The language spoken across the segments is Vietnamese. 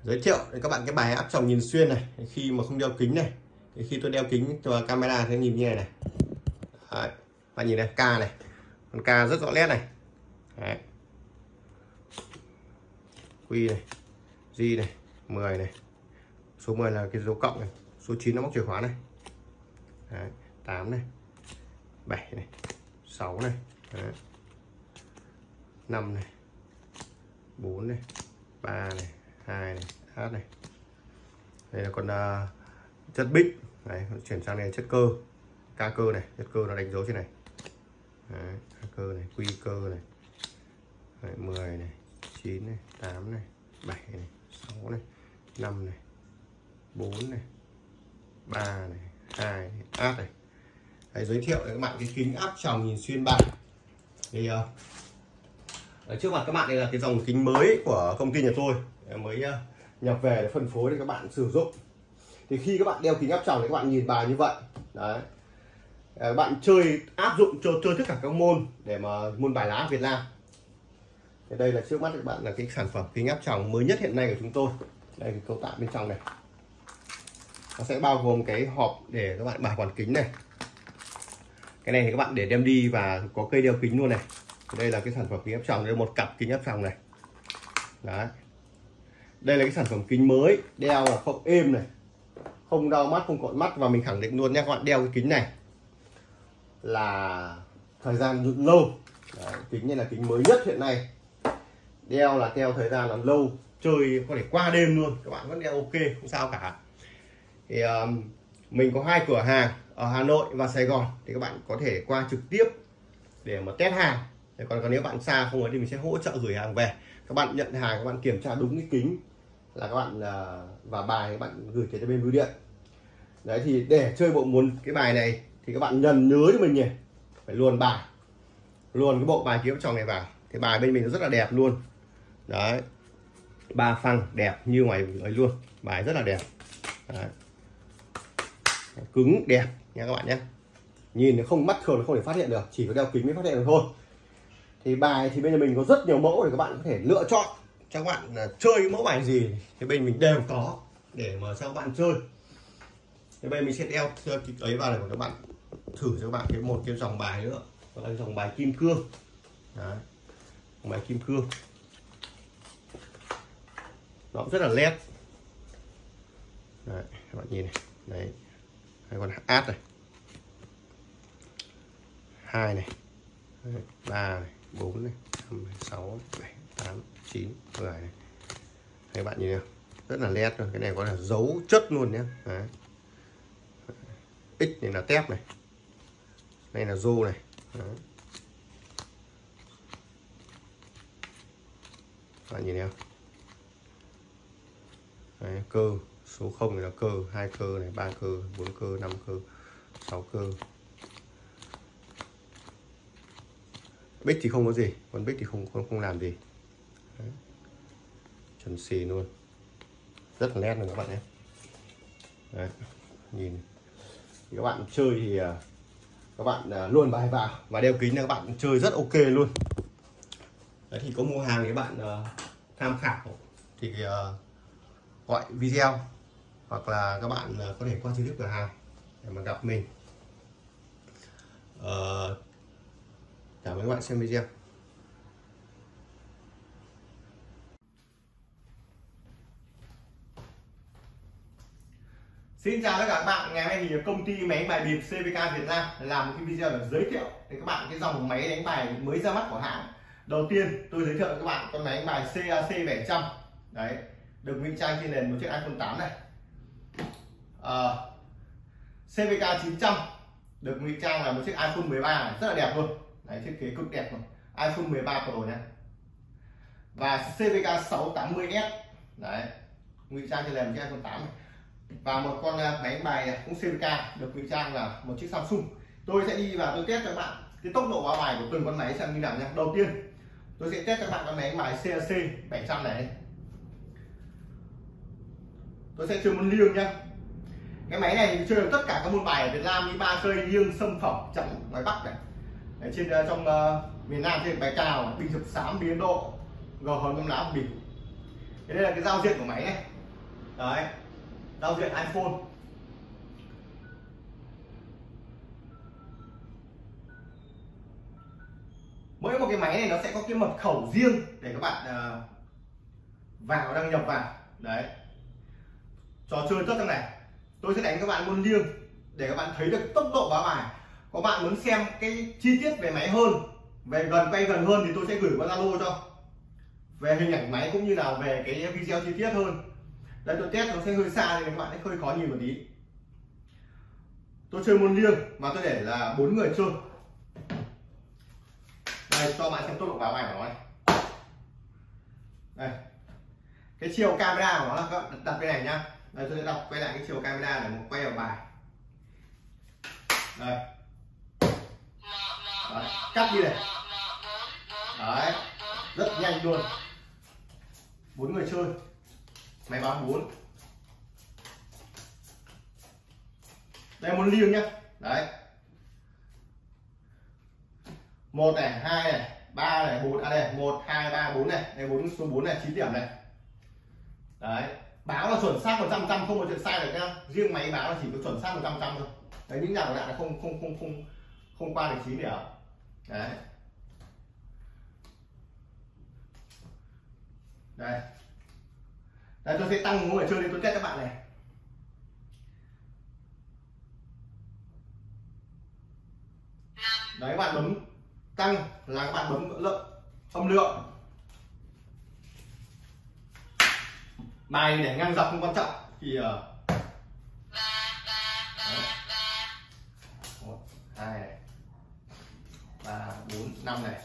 Giới thiệu với các bạn cái bài áp tròng nhìn xuyên này. Khi mà không đeo kính này, khi tôi đeo kính và camera sẽ nhìn như này này. Đấy, bạn nhìn này, K này, con K rất rõ nét này. Đấy. Q này, G này, 10 này, số 10 là cái dấu cộng này, số 9 nó móc chìa khóa này. Đấy, 8 này, 7 này, 6 này. Đấy. 5 này, 4 này, 3 này, 2 này, H này. Đây là con chất bích. Đấy, chuyển sang này chất cơ, K cơ này, chất cơ nó đánh dấu trên này. Đấy, K cơ này, Q cơ này. Đấy, 10 này, 9 này, 8 này, 7 này, 6 này, 5 này, 4 này, 3 này, 2 này, áp này. Đấy, giới thiệu với các bạn cái kính áp tròng nhìn xuyên bài. Thì ở trước mặt các bạn đây là cái dòng kính mới của công ty nhà tôi mới nhập về để phân phối để các bạn sử dụng. Thì khi các bạn đeo kính áp tròng thì các bạn nhìn bài như vậy. Đấy. Các bạn chơi áp dụng chơi tất cả các môn để mà môn bài lá Việt Nam. Thì đây là trước mắt các bạn là cái sản phẩm kính áp tròng mới nhất hiện nay của chúng tôi. Đây cái cấu tạo bên trong này. Nó sẽ bao gồm cái hộp để các bạn bảo quản kính này. Cái này thì các bạn để đem đi và có cây đeo kính luôn này. Đây là cái sản phẩm kính áp tròng, đây là một cặp kính áp tròng này. Đấy. Đây là cái sản phẩm kính mới, đeo là không êm này, không đau mắt, không cộn mắt. Và mình khẳng định luôn nha các bạn, đeo cái kính này là thời gian lâu. Đấy, kính này là kính mới nhất hiện nay, đeo là theo thời gian là lâu, chơi có thể qua đêm luôn, các bạn vẫn đeo ok, không sao cả. Thì mình có 2 cửa hàng ở Hà Nội và Sài Gòn, thì các bạn có thể qua trực tiếp để mà test hàng. Còn nếu bạn xa không ấy thì mình sẽ hỗ trợ gửi hàng về. Các bạn nhận hàng, các bạn kiểm tra đúng cái kính là các bạn và bài các bạn gửi cho bên bưu điện. Đấy, thì để chơi bộ môn cái bài này thì các bạn nhớ cho mình nhỉ, phải luồn bài, luồn cái bộ bài kiếm tròng này vào. Thì bài bên mình nó rất là đẹp luôn. Đấy, 3 phăng đẹp như ngoài ấy luôn, bài rất là đẹp. Đấy. Cứng đẹp nha các bạn nhé. Nhìn không mắt thường không thể phát hiện được, chỉ có đeo kính mới phát hiện được thôi. Thì bài thì bên nhà mình có rất nhiều mẫu để các bạn có thể lựa chọn cho các bạn chơi mẫu bài gì thì bên mình đều có để mà cho các bạn chơi. Thì bên mình sẽ đeo cái ấy vào để các bạn thử cho các bạn một cái dòng bài nữa, đó là dòng bài kim cương. Đấy, dòng bài kim cương nó cũng rất là nét. Đấy, các bạn nhìn này, đấy, hay còn át này, 2 này, 3 này, 4 này, 5 này, 6, 7, 8, 9, 10 này. Các bạn nhìn nào, rất là nét luôn. Cái này có là dấu chất luôn nhé. Đấy. X này là tép này, đây là rô này. Đấy. Các bạn nhìn thấy không? Đấy, cơ số 0 này là cơ, 2 cơ này, 3 cơ, 4 cơ, 5 cơ, 6 cơ. Bích thì không có gì, còn bích thì không làm gì. Đấy. Trần xì luôn, rất là nét rồi các bạn nhé. Đấy. Nhìn thì các bạn chơi thì các bạn luồn bài vào và đeo kính là các bạn chơi rất ok luôn. Đấy, thì có mua hàng thì các bạn tham khảo thì gọi video hoặc là các bạn có thể qua trực tiếp cửa hàng để mà gặp mình. Cảm ơn các bạn xem video. Xin chào tất cả các bạn. Ngày hôm nay thì công ty máy đánh bài bịp CVK Việt Nam làm một cái video để giới thiệu để các bạn cái dòng máy đánh bài mới ra mắt của hãng. Đầu tiên tôi giới thiệu với các bạn con máy đánh bài CAC 700. Đấy, được ngụy trang trên nền một chiếc iPhone 8 này. CVK 900 được ngụy trang là một chiếc iPhone 13 này, rất là đẹp luôn. Đấy, thiết kế cực đẹp luôn, iPhone 13 Pro nhé. Và CVK 680S đấy, ngụy trang trên nền một chiếc iPhone 8 này. Và một con máy đánh bài cũng CVK được ngụy trang là một chiếc Samsung. Tôi sẽ đi và tôi test cho các bạn cái tốc độ báo bài của từng con máy xem như nào nhé. Đầu tiên tôi sẽ test cho các bạn con máy đánh bài CAC 700 này. Tôi sẽ chơi môn liêng nhá. Cái máy này chơi được tất cả các môn bài ở Việt Nam như ba cây, liêng, sâm, phỏng, chẵn ngoài Bắc này. Ở trên trong miền Nam trên bài cào, bình chụp xám, biến độ, gò hòn, ngâm lá, bình. Đây là cái giao diện của máy này. Đấy, giao diện iPhone. Mỗi một cái máy này nó sẽ có cái mật khẩu riêng để các bạn vào đăng nhập vào. Đấy, trò chơi tốt trong này tôi sẽ đánh các bạn môn liêng để các bạn thấy được tốc độ báo bài. Có bạn muốn xem cái chi tiết về máy hơn, về gần quay gần hơn thì tôi sẽ gửi qua Zalo cho, về hình ảnh máy cũng như là về cái video chi tiết hơn. Đây tôi test nó sẽ hơi xa nên các bạn sẽ hơi khó nhìn một tí. Tôi chơi môn liêng mà tôi để là 4 người chơi. Đây cho bạn xem tốc độ báo bài của nó này. Đây, cái chiều camera của nó là các bạn đặt bên này nhá. Đây tôi sẽ đọc quay lại cái chiều camera để quay vào bài. Đây. Đấy, cắt đi này. Đấy, rất nhanh luôn. 4 người chơi. Máy báo 4. Đây môn liêng nhá. Đấy. 1 này, 2 này, 3 này, 4 đây, 1 2 3 4 này. Đây 4 số 4 này, 9 điểm này. Đấy, báo là chuẩn xác 100%, không có chuyện sai được nhá. Riêng máy báo là chỉ có chuẩn xác 100% thôi. Đấy, những nhà của bạn là không qua được 9 điểm. Đấy. Đây. Đây tôi sẽ tăng người chơi lên tôi test các bạn này. Đấy các bạn bấm tăng là các bạn bấm âm lượng. Bài để ngang dọc không quan trọng thì 1 2 này, 3 4 5 này.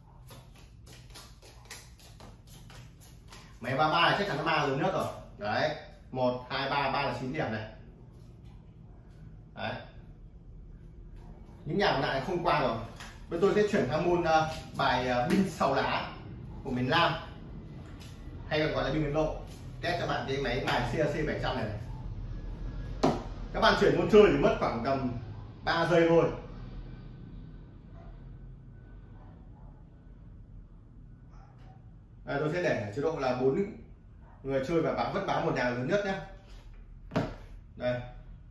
Máy 33 này chắc chắn nó 3 lớn nhất rồi. Đấy, 1 2 3 3 là 9 điểm này. Đấy. Những nhà còn lại không qua rồi. Bây tôi sẽ chuyển sang môn bài binh 6 lá của miền Nam, hay còn gọi là binh Ấn Độ. Test cho bạn cái máy bài CAC 700 này, các bạn chuyển môn chơi thì mất khoảng tầm 3 giây thôi. Đây, tôi sẽ để chế độ là 4 người chơi và vẫn báo một nhà lớn nhất nhé. Đây,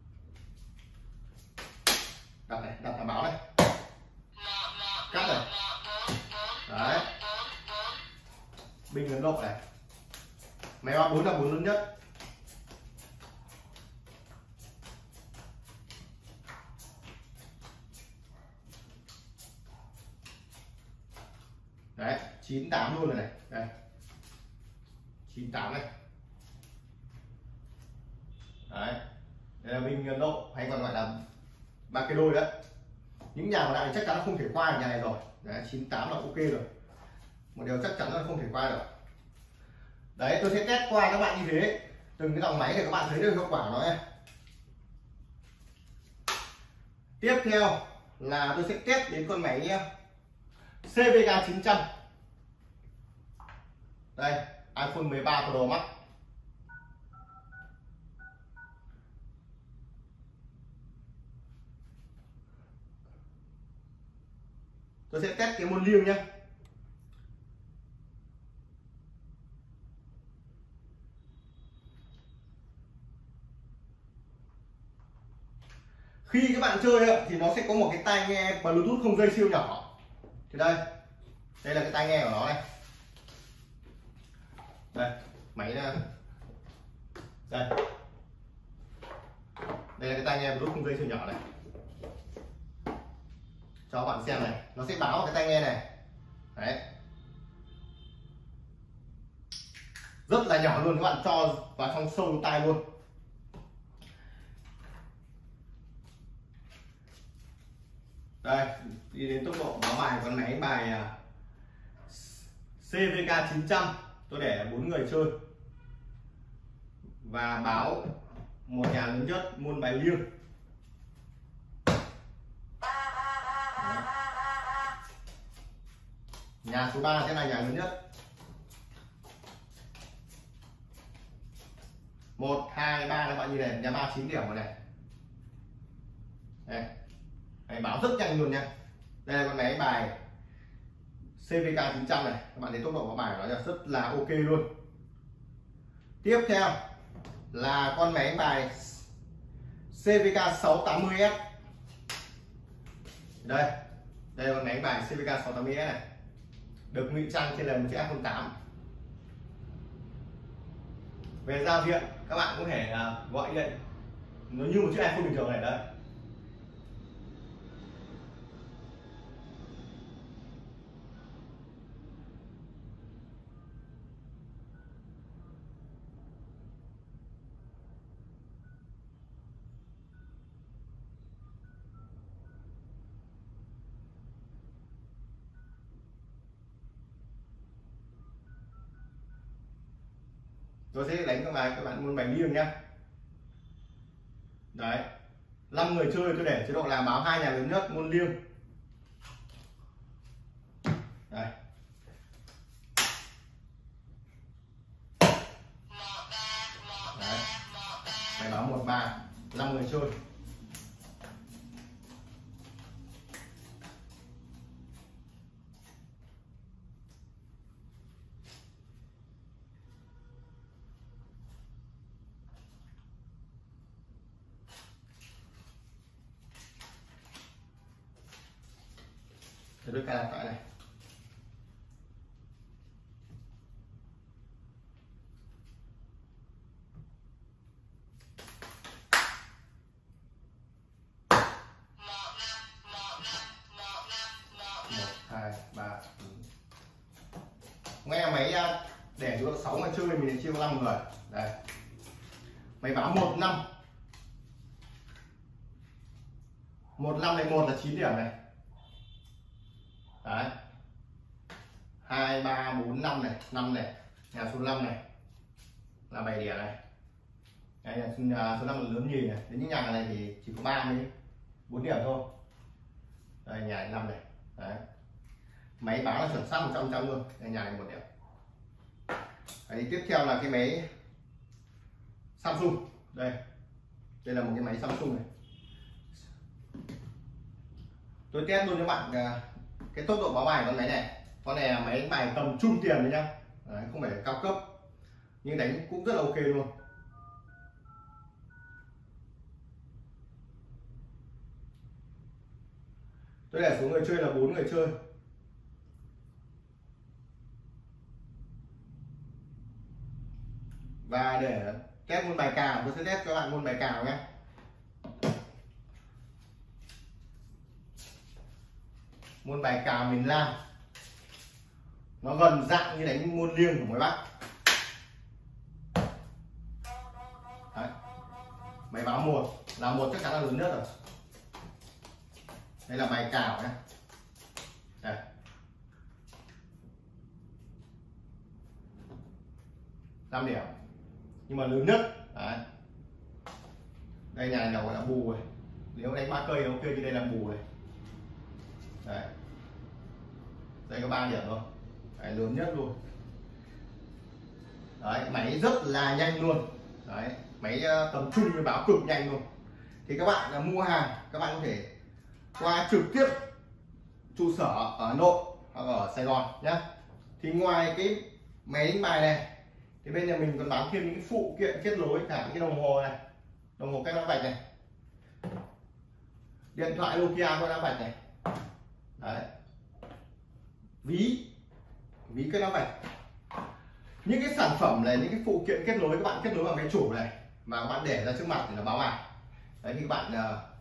đặt này, đặt là báo này, cắt này. Đấy, binh Ấn Độ này, máy báo 4 là 4 lớn nhất. Đấy, 98 luôn rồi này. Đây, 98 này. Đấy, đây là binh Ấn Độ hay còn gọi là ba cái đôi đấy. Những nhà còn lại chắc chắn nó không thể qua được nhà này rồi. Đấy, 98 là ok rồi, một điều chắc chắn là không thể qua được. Đấy, tôi sẽ test qua các bạn như thế từng cái dòng máy để các bạn thấy được hiệu quả của nó nhé. Tiếp theo là tôi sẽ test đến con máy CVK 900. Đây, iPhone 13 Pro Max. Tôi sẽ test cái môn liêng nhé. Khi các bạn chơi thì nó sẽ có một cái tai nghe Bluetooth không dây siêu nhỏ. Thì đây là cái tai nghe của nó này. Đây, máy đây, đây là cái tai nghe Bluetooth không dây siêu nhỏ này. Cho các bạn xem này, nó sẽ báo vào cái tai nghe này. Đấy, rất là nhỏ luôn, các bạn cho vào trong sâu tai luôn. Đây, đi đến tốc độ báo bài con máy bài CVK 900. Tôi để 4 người chơi và báo một nhà lớn nhất môn bài liêng. Nhà số 3 sẽ là nhà lớn nhất. 1 2 3 các bạn nhìn này, nhà 3 9 điểm rồi này. Đây, máy báo rất nhanh luôn nha. Đây là con máy bài CVK 900 này, các bạn thấy tốc độ của bài nó rất là ok luôn. Tiếp theo là con máy đánh bài CVK 680S. Đây là con máy đánh bài CVK 680S này, được ngụy trang trên là một chiếc iPhone 8. Về giao diện các bạn có thể gọi điện nó như một chiếc iPhone bình thường này. Đấy, tôi sẽ đánh các bạn môn bài liêng nhá. Đấy, 5 người chơi tôi để chế độ là báo 2 nhà lớn nhất môn liêng. Đây, đấy, bài báo 13, 5 người chơi. Tôi cài đặt lại này. Nghe máy để cho 6 người chơi mình chia 5 người. Đây, máy báo 15. 15 này, 1 là 9 điểm này. Đấy, 2 3 4 5 này, 5 này, nhà số 5 này là 7 điểm này. Đây là số 5 là lớn nhì này. Đến những nhà này thì chỉ có 4 điểm thôi. Đây nhà này 5 này. Đấy, máy báo là chuẩn xác 100% luôn. Đây nhà này 1 điểm. Đấy, tiếp theo là cái máy Samsung. Đây là một cái máy Samsung này. Tôi test luôn cho bạn cái tốc độ báo bài con máy này. Con này là máy đánh bài tầm trung tiền đấy nhá. Đấy, không phải là cao cấp nhưng đánh cũng rất là ok luôn. Tôi để số người chơi là 4 người chơi. Và để test môn bài cào, tôi sẽ test cho bạn môn bài cào nhé. Môn bài cào miền Nam nó gần dạng như đánh môn liêng của mấy bác. Đấy, máy báo 1 là 1 chắc chắn là lớn nhất rồi. Đây là bài cào nhé. Đây, năm điểm nhưng mà lớn nhất. Đấy, đây nhà này gọi là bù này. Nếu đánh 3 cây ok thì đây là bù này. Đấy, đây có 3 điểm thôi. Đấy, lớn nhất luôn. Đấy, máy rất là nhanh luôn. Đấy, máy tầm trung với báo cực nhanh luôn. Thì các bạn mua hàng các bạn có thể qua trực tiếp trụ sở ở Hà Nội hoặc ở Sài Gòn nhé. Thì ngoài cái máy đánh bài này thì bên nhà mình còn bán thêm những cái phụ kiện kết nối, cả những cái đồng hồ này, đồng hồ cách não vạch này, điện thoại Nokia cách não vạch này. Đấy, ví cách não vạch. Những cái sản phẩm này, những cái phụ kiện kết nối các bạn kết nối vào máy chủ này mà các bạn để ra trước mặt thì nó báo bài. Đấy, thì các bạn